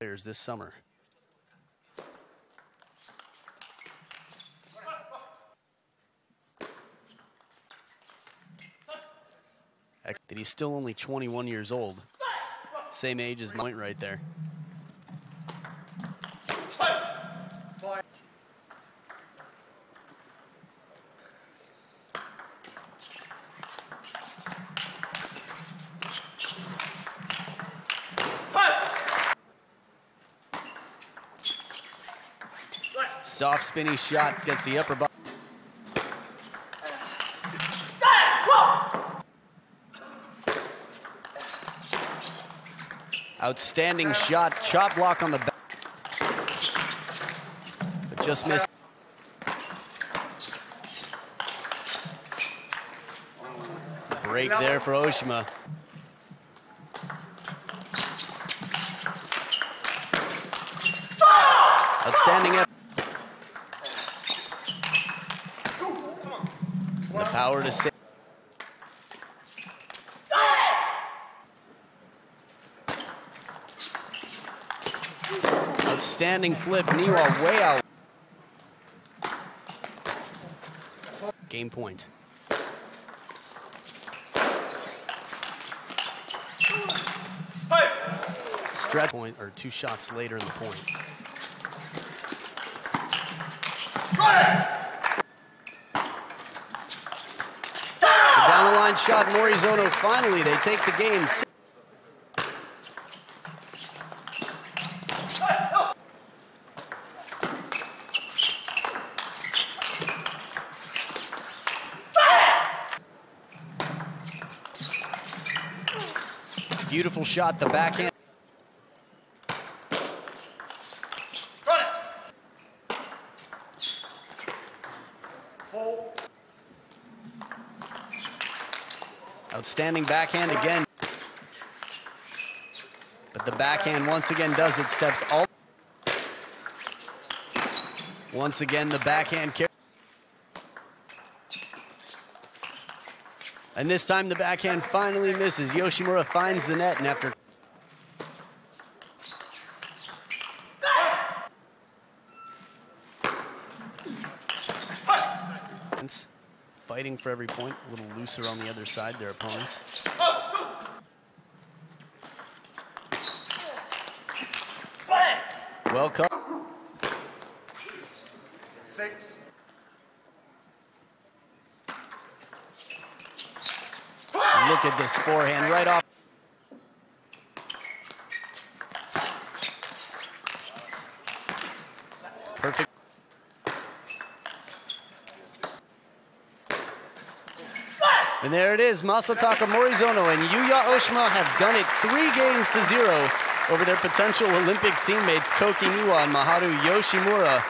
players this summer. That he's still only 21 years old. Same age as Point right there. Soft spinny shot gets the upper body. Outstanding shot, chop block on the back. But just missed. Break there for Oshima. Outstanding effort. The power to save. Outstanding flip, Niwa way out. Game point. Stretch point, or 2 shots later in the point. The down the line shot, M.Morizono, finally they take the game. Beautiful shot, the backhand. Outstanding backhand again. But the backhand once again does it, steps all. Once again, the backhand carry. And this time the backhand finally misses. Yoshimura finds the net, and after fighting for every point, a little looser on the other side, their opponents. Welcome. 6. Look at this forehand right off. Perfect. And there it is, Masataka M.Morizono and Yuya Oshima have done it 3-0 over their potential Olympic teammates Koki Niwa and Maharu Yoshimura.